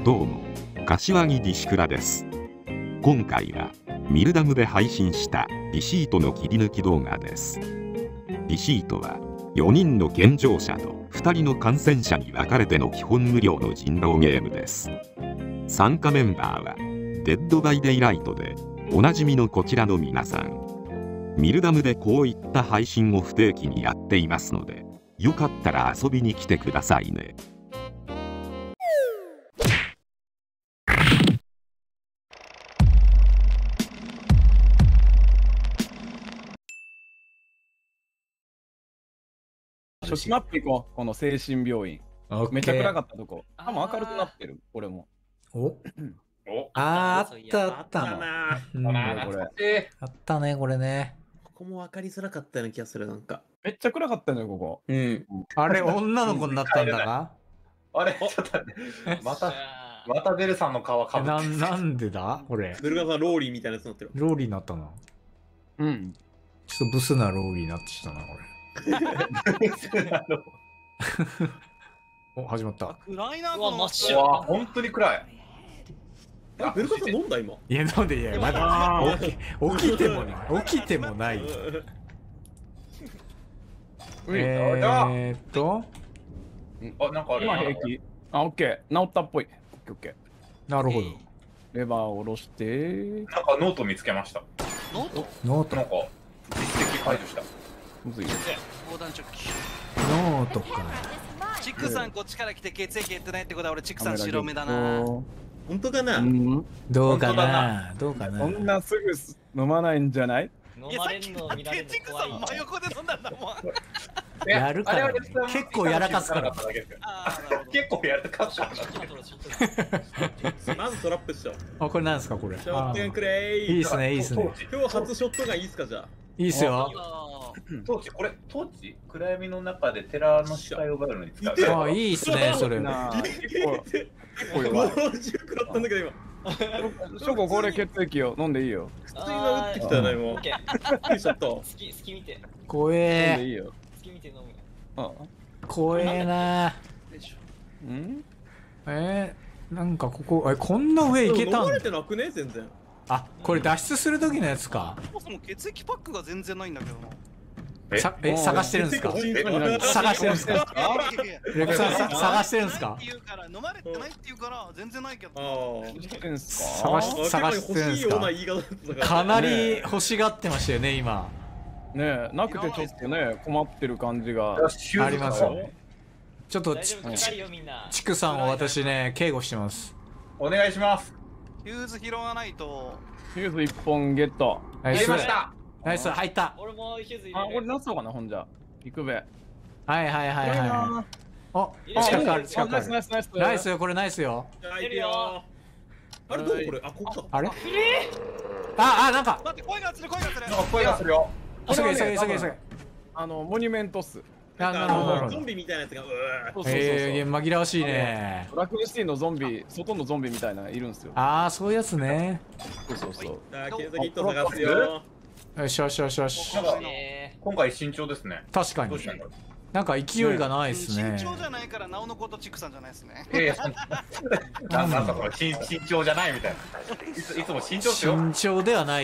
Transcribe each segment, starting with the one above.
どうも、柏木ディシクラです。今回はミルダムで配信したリシートの切り抜き動画です。リシートは4人の健常者と2人の感染者に分かれての基本無料の人狼ゲームです。参加メンバーはデッドバイデイライトでおなじみのこちらの皆さん。ミルダムでこういった配信を不定期にやっていますので、よかったら遊びに来てくださいね。 初期マップ行こう、この精神病院。めっちゃ暗かったとこ。あ、もう明るくなってる、俺も。 あったあったの。あったね、これね。 ここも分かりづらかったような気がする、なんか。 めっちゃ暗かったのよ、ここ。 あれ、女の子になったんだかあれ、ちょっと待って。またベルさんの皮かぶってる。 なんでだこれ。 ベルガさん、ローリーみたいなやつになってる。 ローリーになったな。 うん。 ちょっとブスなローリーになってきたな、これ。お、始まった。 暗いな、この真っ白。本当に暗い。 ベルガさん飲んだ今。 いや、飲んでいや、まだ起きてもない。起きてもない。 あ、なんかあれ。 今平気。あ、オッケー。治ったっぽい。オッケー。 なるほど。 レバーを下ろして。 なんかノート見つけました。 ノートノートなんか実績解除した。 むずい。 防弾チョッキ。 ノートか。 チックさんこっちから来て血液減ってないってことは俺チックさん白目だな。 本当かな。 どうかな。どうかな。 そんなすぐ飲まないんじゃない？ いやさっきだってチックさん真横で飲んだんだもん。 やるからね。結構やらかすから。 結構やらかすから。 まずトラップしよう。 あ、これなんですかこれ。 ショットガンくれー。 いいっすね、いいっすね。 今日初ショットガンいいっすかじゃあ。 いいっすよ。 トーチ、これトーチ？暗闇の中で寺の視界を奪うのに使う。 あ、いいっすね、それ。 結構やばい。50食らったんだけど今。 ショコこれ血液を飲んでいいよ。 普通に打ってきたよねもう。いいショット。 好き見て。 怖飲んでえ。 いいよ。 好き見て飲むよ。 怖えな。なんかここ、こんな上行けたん飲まれてなくね全然。 あ、これ脱出する時のやつか。 そもそも血液パックが全然ないんだけどな。 探してるんですか。探してるんですか。レクさん探してるんですか。 飲まれてないって言うから全然ないけど。 探してるんですか。かなり欲しがってましたよね今。 ねえ、なくてちょっとね困ってる感じがありますよね。ちょっとチクさんを私ね警護してます。 お願いします。 フューズ拾わないと。 フューズ1本ゲット。 入れました。 ナイス、入った。 俺もヒューズ入れる。 あ、俺ナスそうかな、ほんじゃ。行くべ。 はい。お、近くある。ナイスよ、これナイスよ。 入るよ。 あれどうこれ？あ、ここか。 あれ？あ、なんか。 待って、声がする。 声がするよ。 急げ。 モニュメントっす。 なるほど。 ゾンビみたいなやつが。 紛らわしいね。 ラクリスティのゾンビ、外のゾンビみたいなのいるんすよ。 ああ、そういうやつね。 そう。 検索ヒット探すよ。 よし。 今回慎重ですね。 確かに。なんか勢いがないですね。 慎重じゃないからなおのことチックさんじゃないですね。 なんかこれ慎重じゃないみたいな。いつも慎重ですよ。 慎重ではない。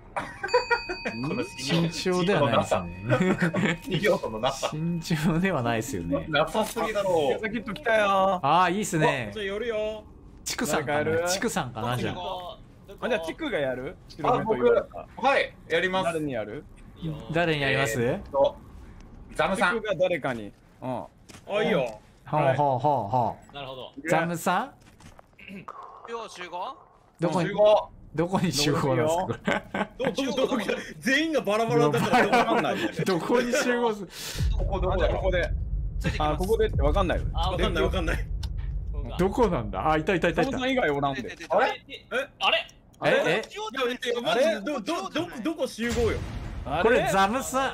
慎重ではないですね。慎重ではないですよね。 なさすぎだろう。 キット来たよ。 ああ、いいっすね。 じゃあ寄るよ。 チクさんかなじゃあ。 じゃあチクがやる？ はい、やります。 誰にやる？ 誰にやります？ ザムさん。 チクが誰かに。 あ、いいよ。 ほう。 なるほど。 ザムさん？ よ集合？ どこに集合なんですか？ 全員がバラバラだから分かんない。 どこに集合する？ ここで。あ、ここでって分かんないよ。 分かんない。 どこなんだ？あ、いた。 トモさん以外おらんで。 あれ？ どこ集合よ。 これザムさん、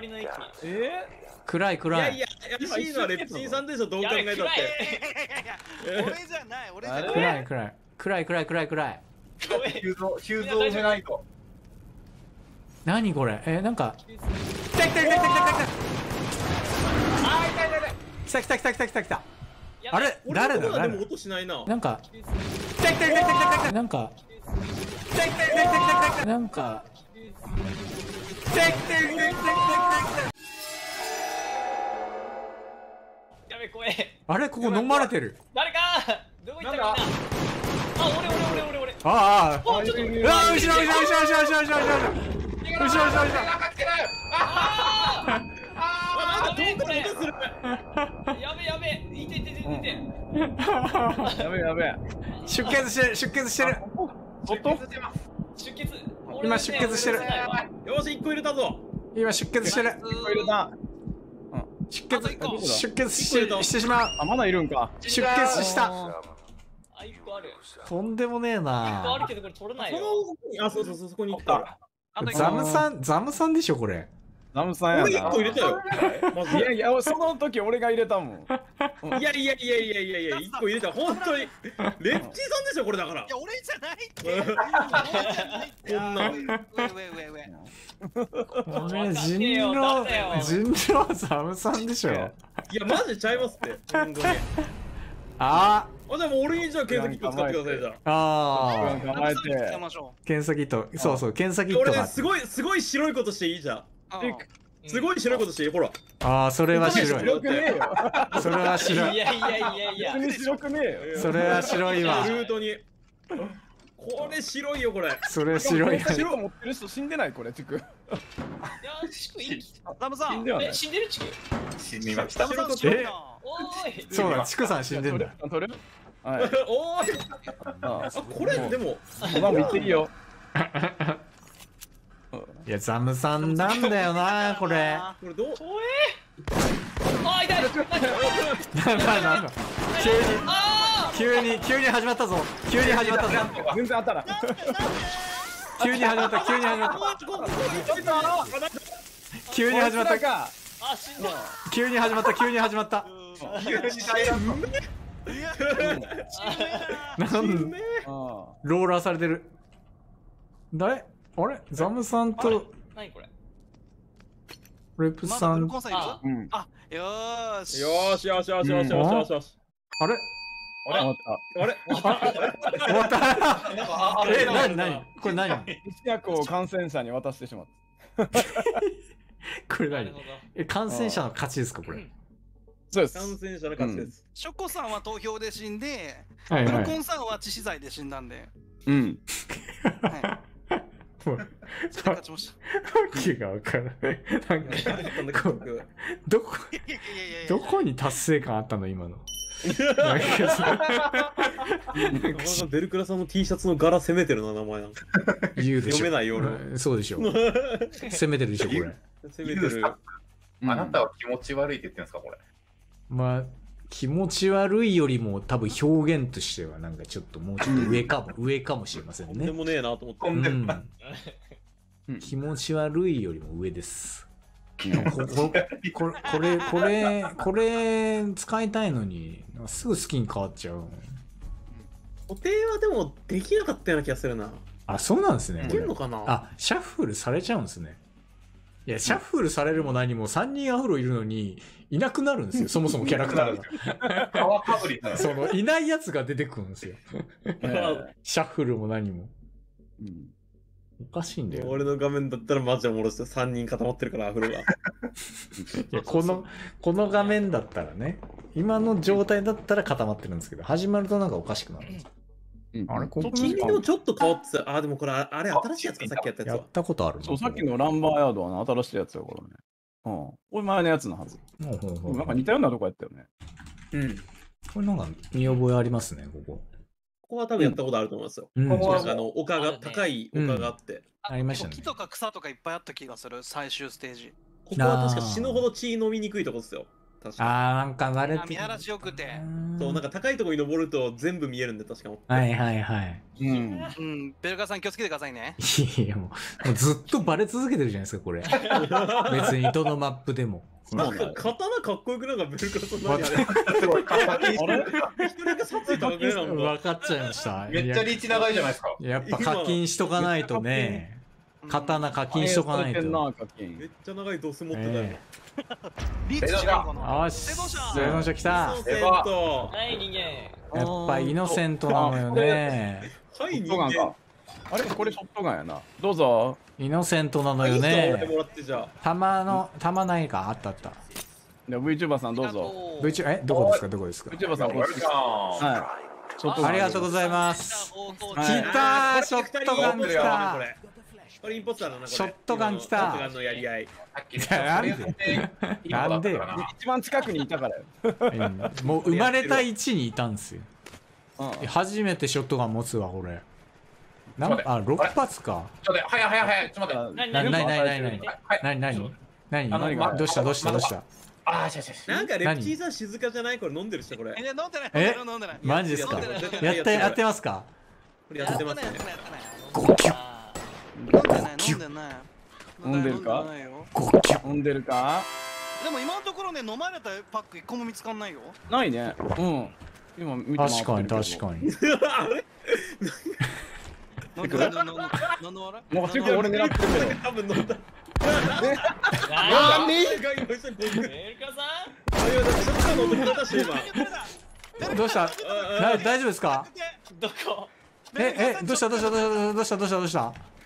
暗い。 いや、MC のはレプチンさんでしょ、どう考えたって。 俺じゃない。 暗い。 急増埋めないと。 何これ？なんか。来た。 あれ誰だでも音しないな。 なんかなんかなんかやべ、怖え。 あれここ飲まれてる。 誰かどこ行ったみんな。あ、俺。 ああ、 ちょっと。 うわ、後ろ。 やべえ、これ。やべえ。いて。 やべえ。 出血してる。 出血。 今出血してる。 よし、1個入れたぞ。 今出血してる。 1個入れた。 出血してしまう。 あ、まだいるんか。 出血した。 あ、1個ある。 とんでもねえ 1個あるな。 けどこれ取れないそよ。 の奥に、あ、そう、そこに行った。 ザムさんでしょこれ。 ザムさんや俺1 な。 個入れたよ。マジで。 いや、その時俺が入れたもん。 いや、1個入れた。本当に。レッチーさんでしょ、これだからい。や、俺じゃないって。 こんな。 これ人狼ザムさんでしょ。 いや、マジちゃいますって。本当に。 ああ、でも俺にじゃあ検査キット使ってくださいじゃあ考えて。 検査キット、そう検査キッ俺ね、 トが。 すごい白いことしていいじゃん。すごい白いことしていい、ほら。 ああ、それは白い。 白くねえよ。 それは白い。 いや。 別に白くねえよ。 それは白いわ。 ルートに。これ白いよ、これ。 それ白い。 白持ってる人死んでないこれ、チク。 ザムさん。 死んでるチク。 死にました。 ザムさん死んでるな。 おーい。 そうだ、チクさん死んでんだ。 取る？はい。 おーい。あ、これでも。 まあ見ていいよ。 いや、ザムさんなんだよな、これ。 これどう？ あ、痛い。 なんか急に始まったぞ。急に始まったぞ。 全然当たらん。 急に始まった。急に始まった。急に始まった。 あ、死んだ。 急に始まった。急に始まった。なんローラーされてる。誰？あれザムさんと何これ？ レプさん。 あ、よーし。 よーし。 あれ？ あれ終わった。何これ何？ 一薬を感染者に渡してしまった。 これ何？感染者の勝ちですかこれ？ そうです。 感染者の勝ちです。 ショコさんは投票で死んで、 はいはい。 コンさんは致死罪で死んだんで。 うん。 勝ちました。 わけがわからない。なんかどこに達成感あったの今の。 ベルクラさんの T シャツの柄攻めてるな、名前なんか。 言うでしょ。 読めないよそうでしょ。攻めてるでしょこれ。 攻めてる。 あなたは気持ち悪いって言ってるんですかこれ。 まあ気持ち悪いよりも多分表現としてはなんかちょっともうちょっと上かもしれませんね。 でもねえなと思って。 気持ち悪いよりも上です。これ使いたいのにすぐ好きに変わっちゃう。 固定はでもできなかったような気がするな。 あ、そうなんですね。 できるのかな。 あ、シャッフルされちゃうんですね。いや、シャッフルされるも何も3人アフロいるのにいなくなるんですよ。そもそもキャラクターが。そのいないやつが出てくるんですよ。シャッフルも何も。おかしいんだよ。 俺の画面だったらマジでおもろいですよ。3人固まってるからアフロが。いやこの画面だったらね、今の状態だったら固まってるんですけど、始まるとなんかおかしくなるんです。 あれ、ここ君でもちょっと変わってた。あ、でもこれ、あれ新しいやつか、さっきやったやつは。 やったことあるの？ そう、さっきのランバーヤードはね、新しいやつやからね。うん。これ前のやつのはず。なんか似たようなとこやったよね。 うん。 これなんか見覚えありますね、ここ。 ここは多分やったことあると思いますよ。ここは丘が、高い丘があって。 ありましたね。 木とか草とかいっぱいあった気がする、最終ステージ。 ここは確か死ぬほど血飲みにくいとこですよ。 なんか慣れて見晴らしよくて。 そう、なんか高いところに登ると全部見えるんで、確か。 はいはいはい。 うん。ベルカさん気をつけてくださいね。 いやもうずっとバレ続けてるじゃないですか、これ。別にどのマップでも。 なんか刀かっこよくなんかベルカさん何あれすごい一人が殺意高くねなんか分かっちゃいました。 めっちゃリーチ長いじゃないですか。 やっぱ課金しとかないとね。 刀課金しとかないと。 めっちゃ長いドス持ってたよ。 リーチしようかな。 よし、セノシャ来た。 はい人間。 やっぱイノセントなのよね。 はいショットガンか。あれこれショットガンやな。どうぞ。 イノセントなのよもね。 らってじゃ弾ないか、あったあった。 で VTuber さんどうぞ。 VTuber、どこですか、どこですか。 VTuber さんこっち。はい。ショットガンありがとうございます。 はい来たー、ショットガン来た。 これインポスターだな。 ショットガン来た。 ショットガンのやり合い。 なんで一番近くにいたからよ。 もう生まれた位置にいたんですよ。 うん初めてショットガン持つわ、これ。あ、6発か。 ちょっと早いちょっと待って。 何どうしたああ、しゃ。 なんかレプチーさん静かじゃない？これ飲んでる人これ。 飲んでない。 マジですか。やってますか。 これやってますね。 ゴキュ飲んでない。 飲んでるかゴキュ。 飲んでるか。 でも今のところね、飲まれたパック1個も見つかんないよ。 ないね。今見て回ってるけど。 確かに。 あれ？ なんで笑い？ もう結構俺狙ってるけど。 多分飲んだ。 あメルカさん？ メルカさん？ どうした大丈夫ですか。 どこ？ どうしたはい。 どうした嘘へ。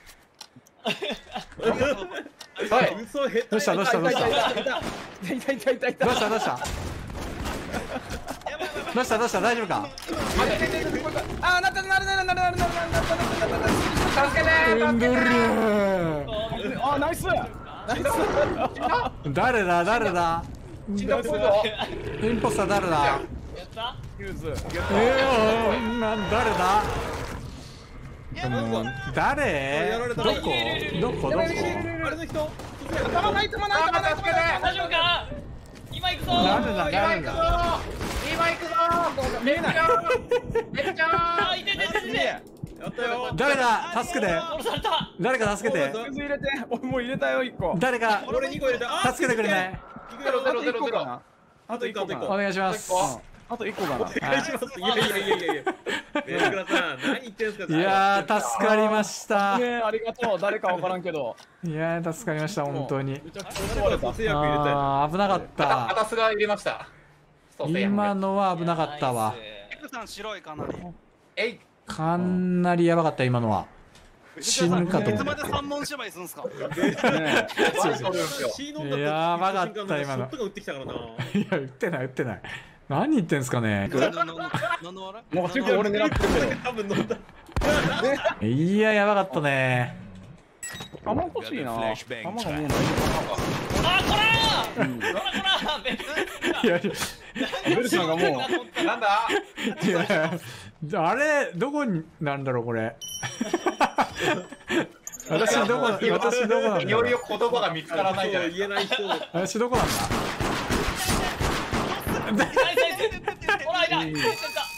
どうした痛い痛い痛い痛い。 大丈夫か。 あ、なる。 エンドルあ、ナイス。 誰だインポスター誰だ。 やったフューズ。 誰だ。誰どこあれの人？ 頭ない。 大丈夫か？今行くぞ誰だ。 見えない。 あ、いてやったよ。 誰だ。助けて。 殺された誰か助けて。 フューズ入れて。俺もう入れたよ1個。 誰か俺2個入れた。 助けてくれない。 あと1個かな。 お願いします。 あと1個かな。 お願いします。いや。メルクラさん、何言ってんすか。 いやー、助かりました。 ねえ、ありがとう。誰かわからんけど。 いやー、助かりました、本当に。 めちゃくちゃ襲われた。製薬入れたよ。 あー、危なかった。 タスが入れました。 今のは危なかったわ。 エクさん白いかなり。 かなりやばかった、今のは。死ぬかと思っいつまで3問芝居するんすか。 やばかった今の。 ショットガン撃ってきたからな。 た。いや、撃ってない。何言ってんすかね。 もう結構俺狙ってるけど。 多分飲んだ。 いや、やばかったね。 弾欲しいな。弾がもうない。 あ、こらーいや、 ベルさんがもう。 なんだ。 いや、あれ、どこになんだろう、これ。私どこなんだ。 いよいよ言葉が見つからないじゃない。 言えない人。 私どこなんだ。 ほら、痛い痛い。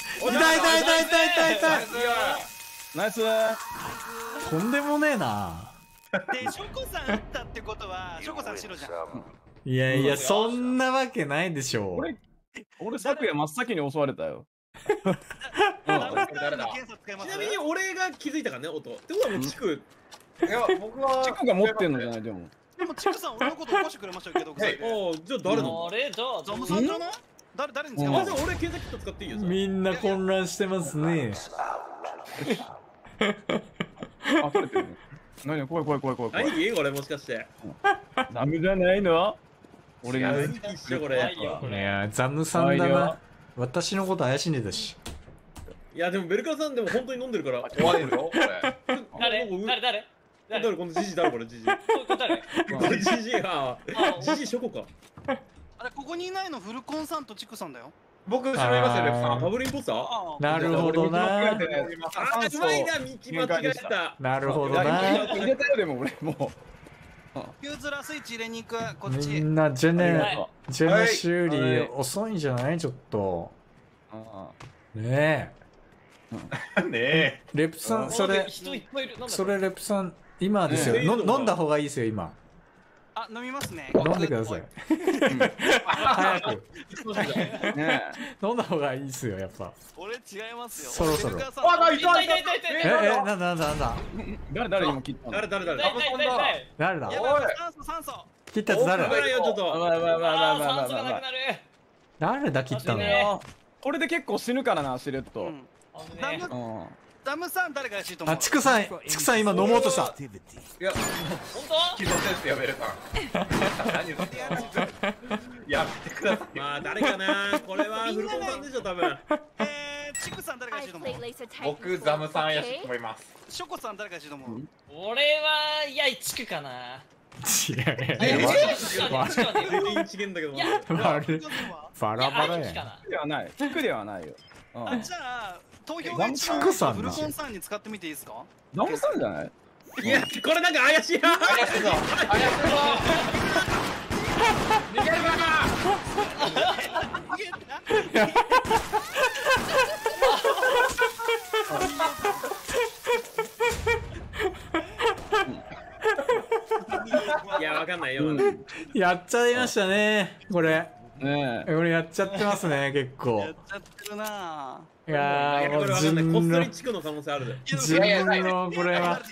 ナイス。 とんでもねえな。 で、ショコさん撃ったってことは、ショコさん白じゃん。 いや、そんなわけないでしょう。 俺昨夜真っ先に襲われたよ。 ちなみに俺が気づいたからね、音。ってことはもうチク。 いや、僕は。 チクが持ってんのじゃないでも。 でも、チクさん、俺のこと起こしてくれましたけど、 じゃあ誰なの？ あれじゃあザムさんじゃない？誰に使うあ、じゃあ俺検索キット使っていいよ。 みんな混乱してますね。 あ、取れてるね。何怖い。 兄貴これもしかして。 ダメじゃないの？俺が一緒これ。 いや、ザムさんだな。私のこと怪しんでたし。 いやでもベルカさんでも本当に飲んでるから怖いよこれ。 誰このジジ誰これジジ。 誰？ これジジがジジショコか。 あれここにいないのフルコンさんとチクさんだよ。 僕後ろいますよレフさん。 ダブルインポスター？ なるほどな。 あ、うまいな、道間違えた。 なるほどな。 入れたよでも俺もう。 ユーズラスイッチ入れに行くこっち。 みんなジェネ修理遅いんじゃないちょっと。ねえ。 レプさんそれレプさん今ですよ。飲んだ方がいいですよ今。 あ、飲みますね。 飲んでください。早く。 ね飲んだ方がいいっすよ、やっぱ。 俺違いますよ。 そろそろ。 あ、ないた痛い痛い痛い痛い。 なんだ誰今切ったの？ 誰痛い痛い痛い。 誰だやばい、酸素。 切ったやつ誰だ危ないよ、ちょっと。 酸素がなくなる。 誰だ切ったの？ これで結構死ぬからな、しれっと。 ダムさん誰が怪しいと思う？ あ、チクさん今飲もうとした。 いや、 本気のせいってやめるさん。何言ってんの？やめてください。 まあ、誰かな。これはフルコンさんでしょ、多分。 チクさん誰が怪しいと思う？ 僕、ザムさんやしと思います。 ショコさん誰が怪しいと思う？ 俺は、いや、チクかな。 違う。 全員違うんだけど。 バラバラやん。 ではない。聞くではないよ。 じゃあ、投票がチクさんフルコンさんに使ってみていいですか？ ダムさんじゃない？ いや、これなんか怪しいな。 怪しいぞ。怪しいぞ。逃げるかいや、わかんないよ。 やっちゃいましたね、これ。 ねこれやっちゃってますね、結構。 やっちゃってるな。 いやー、もうこれわか自んない。こっ分のそり地区の可能性あるで。 自分のこれは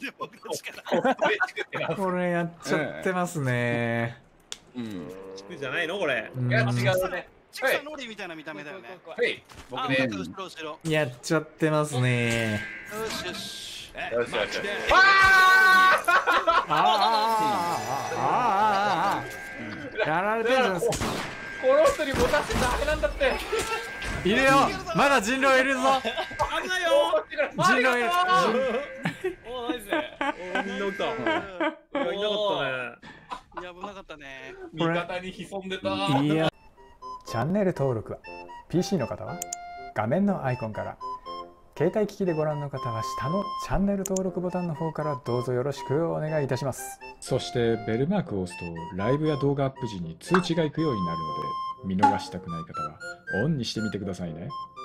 これやっちゃってますね。 地区じゃないのこれ。 いや、違うね。 チクさんローリーみたいな見た目だよね。 はい。僕ね。 後ろ。 やっちゃってますね。 よしよし。 よしよし。 やられてるじゃないですか。 この人に持たせてダメなんだって。 いるよ、まだ人狼いるぞ。 危ないよ。 人狼いる。 おー、ナイス。 みんな撃った。いなかったね。 いや、危なかったね。 味方に潜んでた。 いや、チャンネル登録は PC の方は画面のアイコンから、携帯機器でご覧の方は下のチャンネル登録ボタンの方からどうぞよろしくお願いいたします。そしてベルマークを押すとライブや動画アップ時に通知が行くようになるので、見逃したくない方はオンにしてみてくださいね。